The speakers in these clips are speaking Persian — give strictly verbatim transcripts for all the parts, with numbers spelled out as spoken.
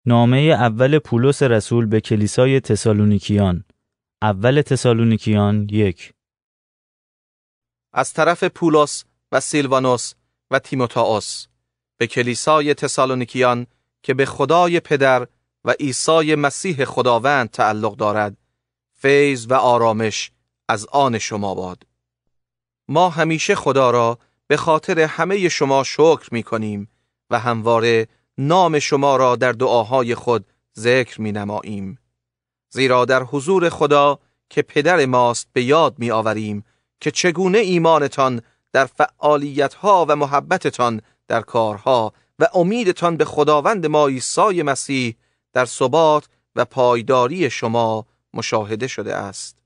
نامه اول پولس رسول به کلیسای تسالونیکیان. اول تسالونیکیان یک. از طرف پولس و سیلوانوس و تیموتائوس به کلیسای تسالونیکیان که به خدای پدر و عیسی مسیح خداوند تعلق دارد، فیض و آرامش از آن شما باد. ما همیشه خدا را به خاطر همه شما شکر می کنیم و همواره نام شما را در دعاهای خود ذکر می نماییم. زیرا در حضور خدا که پدر ماست به یاد می آوریم که چگونه ایمانتان در فعالیتها و محبتتان در کارها و امیدتان به خداوند ما عیسی مسیح در ثبات و پایداری شما مشاهده شده است.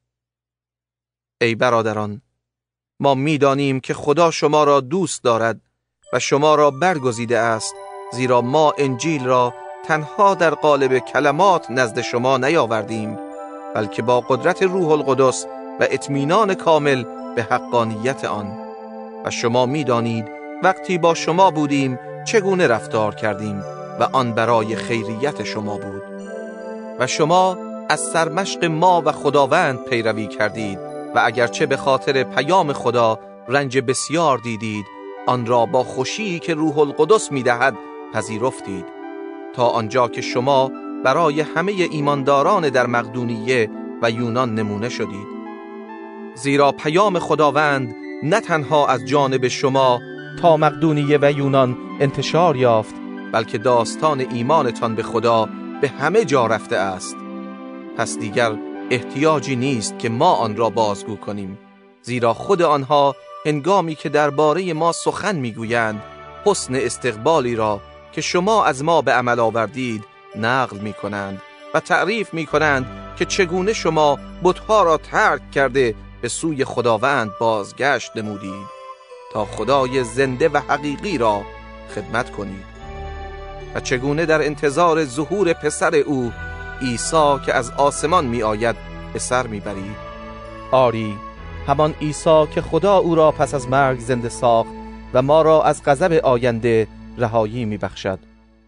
ای برادران، ما می دانیم که خدا شما را دوست دارد و شما را برگزیده است، زیرا ما انجیل را تنها در قالب کلمات نزد شما نیاوردیم، بلکه با قدرت روح القدس و اطمینان کامل به حقانیت آن. و شما می دانید وقتی با شما بودیم چگونه رفتار کردیم و آن برای خیریت شما بود. و شما از سرمشق ما و خداوند پیروی کردید و اگرچه به خاطر پیام خدا رنج بسیار دیدید، آن را با خوشی که روح القدس می دهد پذیرفتید، تا آنجا که شما برای همه ایمانداران در مقدونیه و یونان نمونه شدید. زیرا پیام خداوند نه تنها از جانب شما تا مقدونیه و یونان انتشار یافت، بلکه داستان ایمانتان به خدا به همه جا رفته است. پس دیگر احتیاجی نیست که ما آن را بازگو کنیم، زیرا خود آنها هنگامی که درباره ما سخن میگویند حسن استقبالی را که شما از ما به عمل آوردید نقل می کنند و تعریف می کنند که چگونه شما بت‌ها را ترک کرده به سوی خداوند بازگشت نمودید تا خدای زنده و حقیقی را خدمت کنید و چگونه در انتظار ظهور پسر او عیسی که از آسمان می آید به سر می برید. آری، همان عیسی که خدا او را پس از مرگ زنده ساخت و ما را از غضب آینده رهایی می بخشد.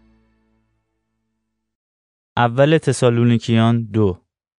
اول تسالونیکیان دو.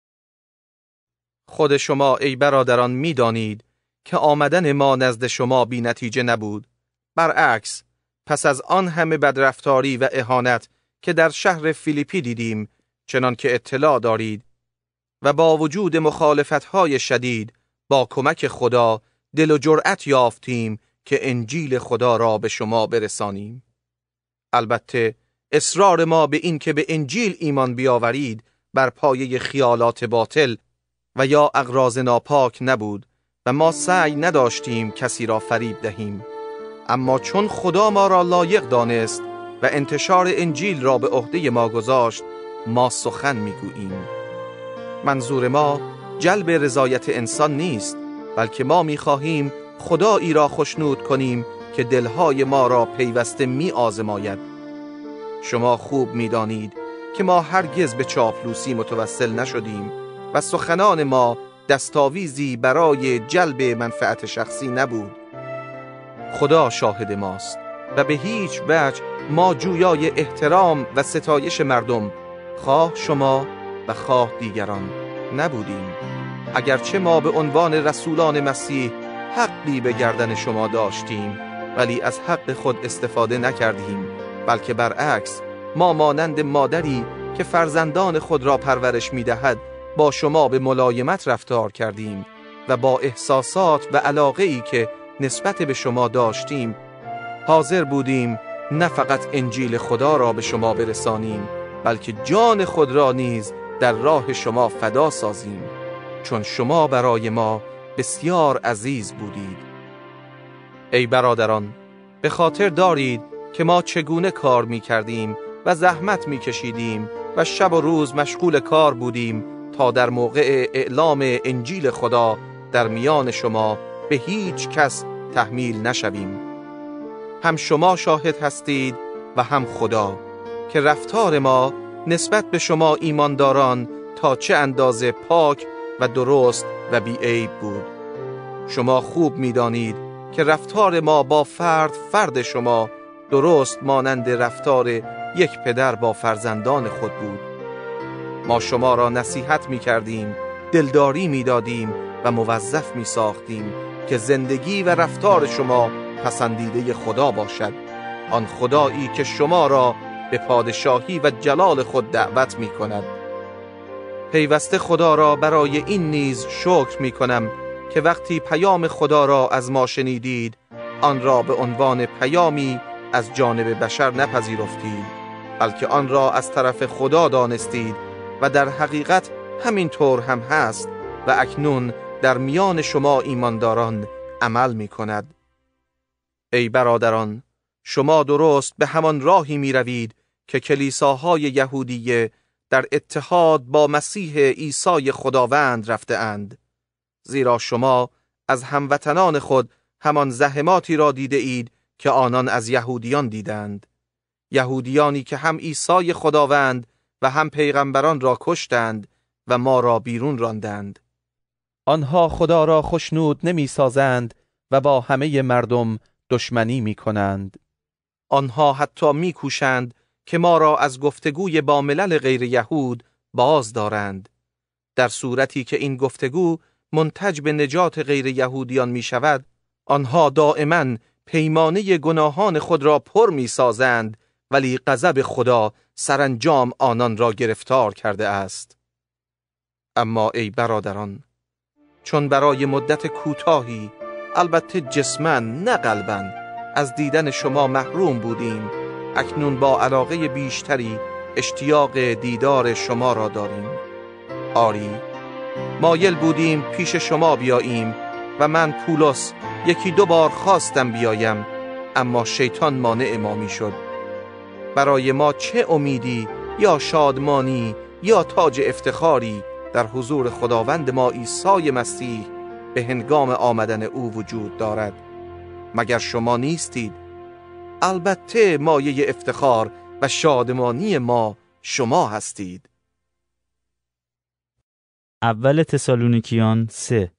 خود شما ای برادران می دانید که آمدن ما نزد شما بی نتیجه نبود. برعکس، پس از آن همه بدرفتاری و اهانت که در شهر فیلیپی دیدیم، چنان که اطلاع دارید، و با وجود مخالفت‌های شدید با کمک خدا دل و جرأت یافتیم که انجیل خدا را به شما برسانیم. البته اصرار ما به این که به انجیل ایمان بیاورید بر پایه خیالات باطل و یا اغراض ناپاک نبود و ما سعی نداشتیم کسی را فریب دهیم، اما چون خدا ما را لایق دانست و انتشار انجیل را به عهده ما گذاشت، ما سخن میگوییم. منظور ما جلب رضایت انسان نیست، بلکه ما میخواهیم خدایی را خوشنود کنیم که دلهای ما را پیوسته می آزماید. شما خوب می دانید که ما هرگز به چاپلوسی متوسل نشدیم و سخنان ما دستاویزی برای جلب منفعت شخصی نبود. خدا شاهد ماست و به هیچ وجه ما جویای احترام و ستایش مردم، خواه شما و خواه دیگران، نبودیم. اگرچه ما به عنوان رسولان مسیح حقی به گردن شما داشتیم، ولی از حق خود استفاده نکردیم، بلکه برعکس ما مانند مادری که فرزندان خود را پرورش می‌دهد با شما به ملایمت رفتار کردیم و با احساسات و علاقه‌ای که نسبت به شما داشتیم حاضر بودیم نه فقط انجیل خدا را به شما برسانیم، بلکه جان خود را نیز در راه شما فدا سازیم، چون شما برای ما بسیار عزیز بودید. ای برادران، به خاطر دارید که ما چگونه کار می کردیم و زحمت می کشیدیم و شب و روز مشغول کار بودیم تا در موقع اعلام انجیل خدا در میان شما به هیچ کس تحمیل نشویم. هم شما شاهد هستید و هم خدا که رفتار ما نسبت به شما ایمانداران تا چه اندازه پاک و درست و بی‌عیب بود. شما خوب می‌دانید که رفتار ما با فرد فرد شما درست مانند رفتار یک پدر با فرزندان خود بود. ما شما را نصیحت می کردیم، دلداری می دادیم و موظف می ساختیم که زندگی و رفتار شما پسندیده خدا باشد، آن خدایی که شما را به پادشاهی و جلال خود دعوت می کند. پیوسته خدا را برای این نیز شکر می کنم که وقتی پیام خدا را از ما شنیدید، آن را به عنوان پیامی از جانب بشر نپذیرفتید، بلکه آن را از طرف خدا دانستید و در حقیقت همین طور هم هست و اکنون در میان شما ایمانداران عمل می کند. ای برادران، شما درست به همان راهی می روید که کلیساهای یهودیه در اتحاد با مسیح عیسی خداوند رفته اند. زیرا شما از هموطنان خود همان زحماتی را دیده اید که آنان از یهودیان دیدند. یهودیانی که هم عیسی خداوند و هم پیغمبران را کشتند و ما را بیرون راندند. آنها خدا را خوشنود نمی سازند و با همه مردم دشمنی می کنند. آنها حتی می کوشند که ما را از گفتگوی با ملل غیر یهود باز دارند. در صورتی که این گفتگو منتج به نجات غیر یهودیان می شود، آنها دائما پیمانه گناهان خود را پر می سازند، ولی غضب خدا سرانجام آنان را گرفتار کرده است. اما ای برادران، چون برای مدت کوتاهی، البته جسمن نه قلبن، از دیدن شما محروم بودیم، اکنون با علاقه بیشتری اشتیاق دیدار شما را داریم. آری، مایل بودیم پیش شما بیاییم و من پولس یکی دو بار خواستم بیایم، اما شیطان مانع ما می شد. برای ما چه امیدی یا شادمانی یا تاج افتخاری در حضور خداوند ما عیسی مسیح به هنگام آمدن او وجود دارد؟ مگر شما نیستید؟ البته مایه افتخار و شادمانی ما شما هستید. اول تسالونیکیان سه.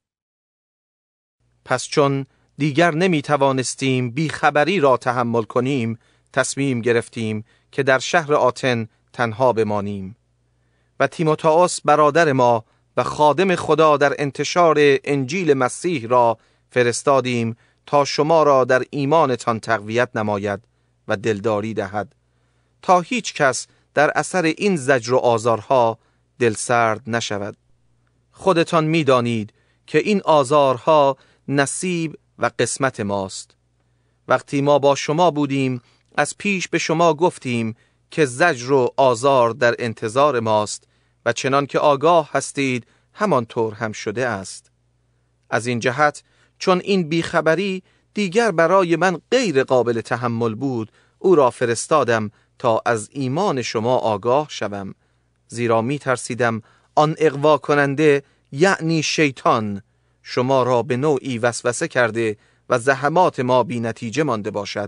پس چون دیگر نمی توانستیم بیخبری را تحمل کنیم، تصمیم گرفتیم که در شهر آتن تنها بمانیم و تیموتائوس برادر ما و خادم خدا در انتشار انجیل مسیح را فرستادیم تا شما را در ایمانتان تقویت نماید و دلداری دهد، تا هیچ کس در اثر این زجر و آزارها دلسرد نشود. خودتان می دانید که این آزارها نصیب و قسمت ماست. وقتی ما با شما بودیم، از پیش به شما گفتیم که زجر و آزار در انتظار ماست و چنان که آگاه هستید همانطور هم شده است. از این جهت چون این بیخبری دیگر برای من غیر قابل تحمل بود، او را فرستادم تا از ایمان شما آگاه شوم، زیرا می ترسیدم آن اغوا کننده، یعنی شیطان، شما را به نوعی وسوسه کرده و زحمات ما بی نتیجه مانده باشد.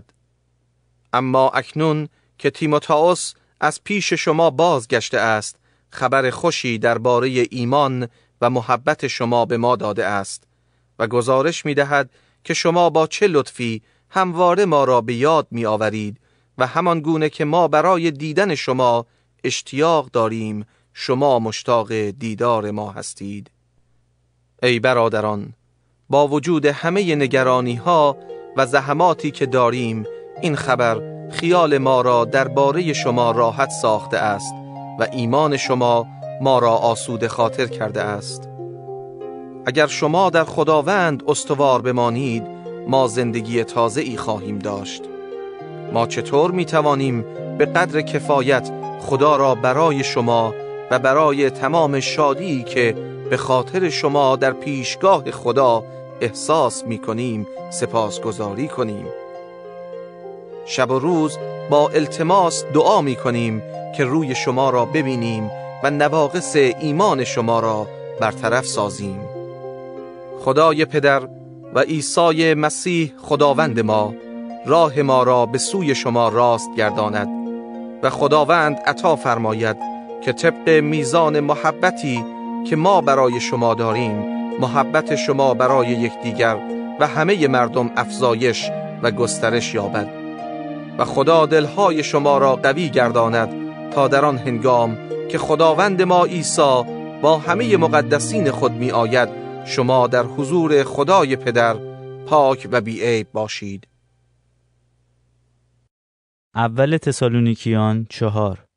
اما اکنون که تیموتائوس از پیش شما بازگشته است، خبر خوشی درباره ایمان و محبت شما به ما داده است و گزارش می دهد که شما با چه لطفی همواره ما را به یاد می آورید و همان گونه که ما برای دیدن شما اشتیاق داریم، شما مشتاق دیدار ما هستید. ای برادران، با وجود همه نگرانی ها و زحماتی که داریم، این خبر خیال ما را درباره شما راحت ساخته است و ایمان شما ما را آسوده خاطر کرده است. اگر شما در خداوند استوار بمانید، ما زندگی تازه‌ای خواهیم داشت. ما چطور می توانیم به قدر کفایت خدا را برای شما و برای تمام شادی که به خاطر شما در پیشگاه خدا احساس می کنیم سپاسگزاری کنیم؟ شب و روز با التماس دعا می کنیم که روی شما را ببینیم و نواقص ایمان شما را برطرف سازیم. خدای پدر و عیسی مسیح خداوند ما راه ما را به سوی شما راست گرداند و خداوند عطا فرماید که طبق میزان محبتی که ما برای شما داریم، محبت شما برای یکدیگر و همه مردم افزایش و گسترش یابد. و خدا دلهای شما را قوی گرداند تا در آن هنگام که خداوند ما عیسی با همه مقدسین خود می آید شما در حضور خدای پدر پاک و بی‌عیب باشید. اول تسالونیکیان چهار.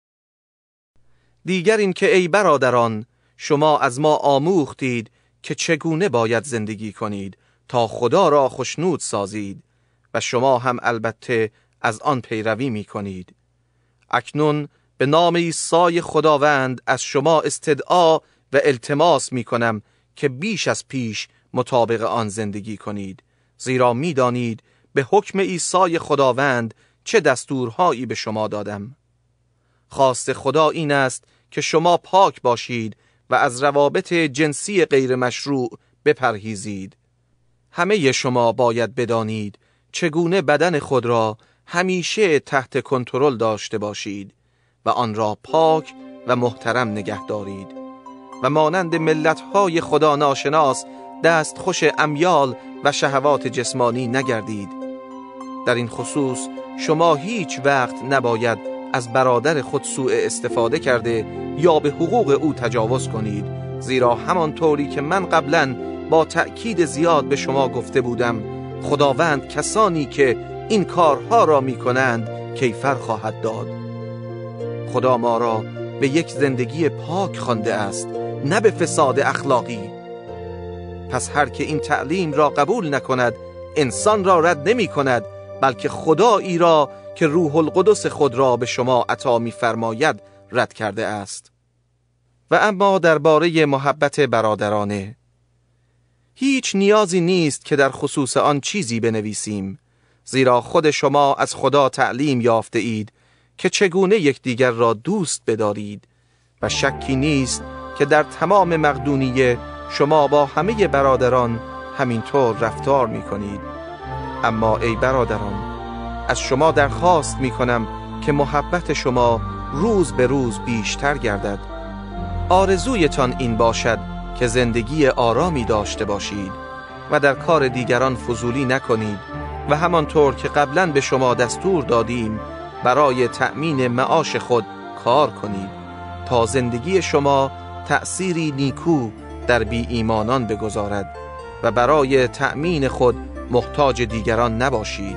دیگر این که ای برادران، شما از ما آموختید که چگونه باید زندگی کنید تا خدا را خوشنود سازید و شما هم البته از آن پیروی می کنید. اکنون به نام عیسی خداوند از شما استدعا و التماس می کنم که بیش از پیش مطابق آن زندگی کنید، زیرا می دانید به حکم عیسی خداوند چه دستورهایی به شما دادم. خواست خدا این است که شما پاک باشید و از روابط جنسی غیر مشروع بپرهیزید. همه شما باید بدانید چگونه بدن خود را همیشه تحت کنترل داشته باشید و آن را پاک و محترم نگه دارید و مانند ملت‌های خدا ناشناس دستخوش امیال و شهوات جسمانی نگردید. در این خصوص شما هیچ وقت نباید از برادر خود سوء استفاده کرده یا به حقوق او تجاوز کنید، زیرا همانطوری که من قبلا با تأکید زیاد به شما گفته بودم، خداوند کسانی که این کارها را می کنند کیفر خواهد داد. خدا ما را به یک زندگی پاک خوانده است، نه به فساد اخلاقی. پس هر که این تعلیم را قبول نکند انسان را رد نمی کند، بلکه خدایی را که روح القدس خود را به شما عطا می فرماید رد کرده است. و اما درباره محبت برادرانه، هیچ نیازی نیست که در خصوص آن چیزی بنویسیم، زیرا خود شما از خدا تعلیم یافته اید که چگونه یکدیگر را دوست بدارید و شکی نیست که در تمام مقدونیه شما با همه برادران همینطور رفتار می کنید. اما ای برادران، از شما درخواست می کنم که محبت شما روز به روز بیشتر گردد. آرزویتان این باشد که زندگی آرامی داشته باشید و در کار دیگران فضولی نکنید و همانطور که قبلا به شما دستور دادیم برای تأمین معاش خود کار کنید تا زندگی شما تأثیری نیکو در بی ایمانان بگذارد و برای تأمین خود محتاج دیگران نباشید.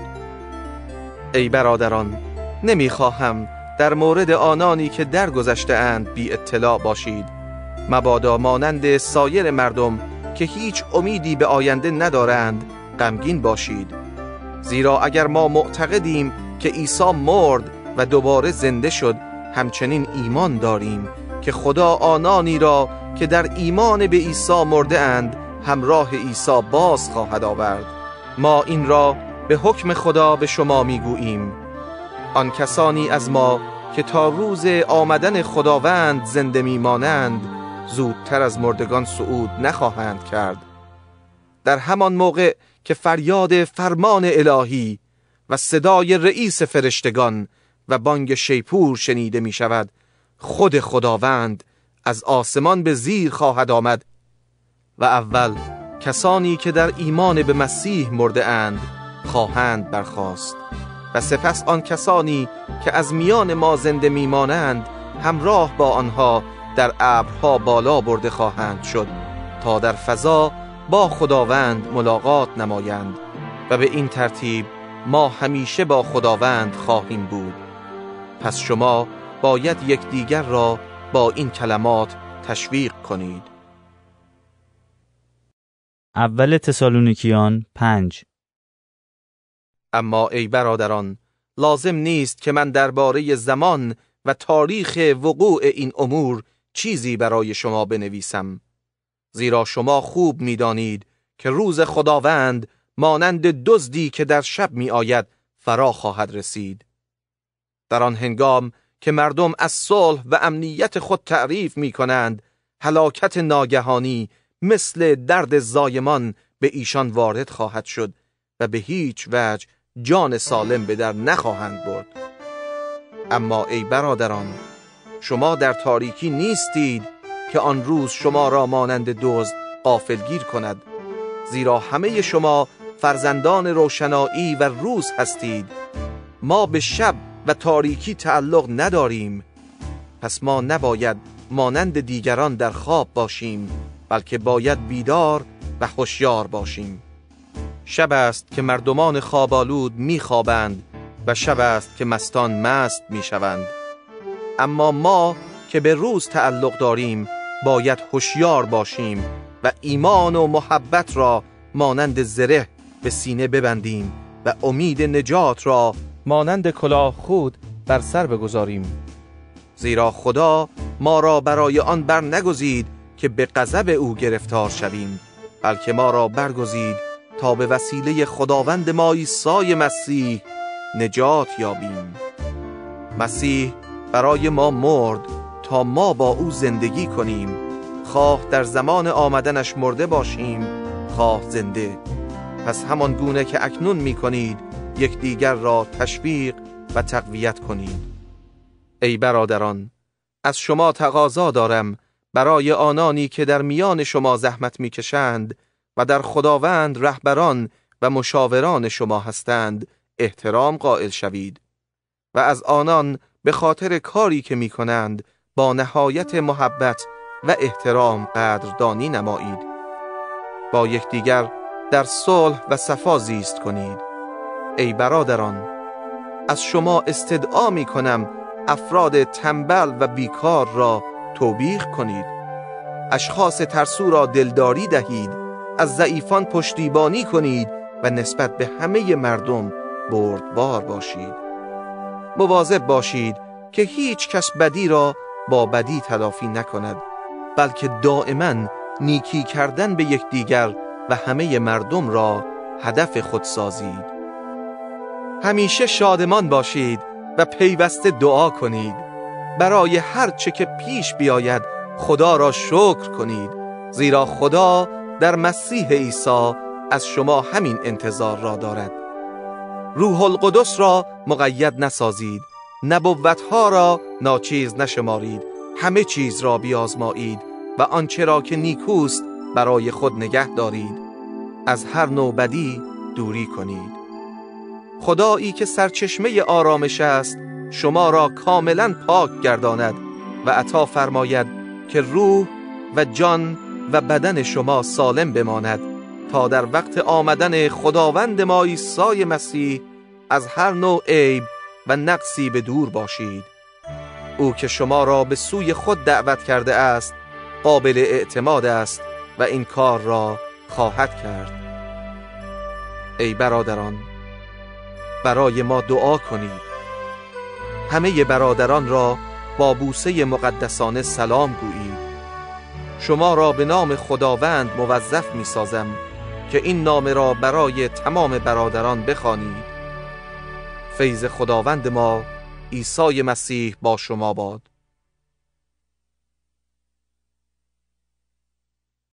ای برادران، نمیخواهم در مورد آنانی که درگذشته اند بی اطلاع باشید، مبادا مانند سایر مردم که هیچ امیدی به آینده ندارند غمگین باشید، زیرا اگر ما معتقدیم که عیسی مرد و دوباره زنده شد، همچنین ایمان داریم که خدا آنانی را که در ایمان به عیسی مرده اند همراه عیسی باز خواهد آورد. ما این را به حکم خدا به شما میگوییم. آن کسانی از ما که تا روز آمدن خداوند زنده میمانند زودتر از مردگان صعود نخواهند کرد. در همان موقع که فریاد فرمان الهی و صدای رئیس فرشتگان و بانگ شیپور شنیده می شود، خود خداوند از آسمان به زیر خواهد آمد و اول کسانی که در ایمان به مسیح مرده اند خواهند برخاست و سپس آن کسانی که از میان ما زنده میمانند همراه با آنها در ابرها بالا برده خواهند شد تا در فضا با خداوند ملاقات نمایند و به این ترتیب ما همیشه با خداوند خواهیم بود. پس شما باید یکدیگر را با این کلمات تشویق کنید. اول تسالونیکیان پنج. اما ای برادران، لازم نیست که من درباره زمان و تاریخ وقوع این امور چیزی برای شما بنویسم، زیرا شما خوب می‌دانید که روز خداوند مانند دزدی که در شب می آید فرا خواهد رسید. در آن هنگام که مردم از صلح و امنیت خود تعریف می کنند، هلاکت ناگهانی مثل درد زایمان به ایشان وارد خواهد شد و به هیچ وجه جان سالم به در نخواهند برد. اما ای برادران، شما در تاریکی نیستید که آن روز شما را مانند دزد غافلگیر کند، زیرا همه شما فرزندان روشنایی و روز هستید. ما به شب و تاریکی تعلق نداریم، پس ما نباید مانند دیگران در خواب باشیم، بلکه باید بیدار و هوشیار باشیم. شب است که مردمان خوابالود میخوابند و شب است که مستان مست میشوند. اما ما که به روز تعلق داریم باید هوشیار باشیم و ایمان و محبت را مانند زره به سینه ببندیم و امید نجات را مانند کلاه خود بر سر بگذاریم. زیرا خدا ما را برای آن بر نگزید که به غضب او گرفتار شویم، بلکه ما را برگزید تا به وسیله خداوند ما عیسی مسیح نجات یابیم. مسیح برای ما مرد تا ما با او زندگی کنیم، خواه در زمان آمدنش مرده باشیم خواه زنده. پس همان گونه که اکنون می کنید یکدیگر را تشویق و تقویت کنید. ای برادران، از شما تقاضا دارم برای آنانی که در میان شما زحمت می کشند و در خداوند رهبران و مشاوران شما هستند احترام قائل شوید و از آنان به خاطر کاری که می کنند با نهایت محبت و احترام قدردانی نمایید. با یکدیگر در صلح و صفا زیست کنید. ای برادران، از شما استدعا می کنم افراد تنبل و بیکار را توبیخ کنید. اشخاص ترسو را دلداری دهید، از ضعیفان پشتیبانی کنید و نسبت به همه مردم بردبار باشید. مواظب باشید که هیچ کس بدی را با بدی تلافی نکند، بلکه دائما نیکی کردن به یکدیگر و همه مردم را هدف خود سازید. همیشه شادمان باشید و پیوسته دعا کنید. برای هر چه که پیش بیاید خدا را شکر کنید، زیرا خدا در مسیح عیسی از شما همین انتظار را دارد. روح القدس را مقید نسازید، نبوتها را ناچیز نشمارید، همه چیز را بیازمایید و آنچه را که نیکوست برای خود نگه دارید. از هر نوع بدی دوری کنید. خدایی که سرچشمه آرامش است شما را کاملا پاک گرداند و عطا فرماید که روح و جان و بدن شما سالم بماند تا در وقت آمدن خداوند ما عیسی مسیح از هر نوع عیب و نقصی به دور باشید. او که شما را به سوی خود دعوت کرده است قابل اعتماد است و این کار را خواهد کرد. ای برادران، برای ما دعا کنید. همه برادران را با بوسه مقدسانه سلام گویید. شما را به نام خداوند موظف می سازم که این نام را برای تمام برادران بخوانید. فیض خداوند ما عیسی مسیح با شما باد.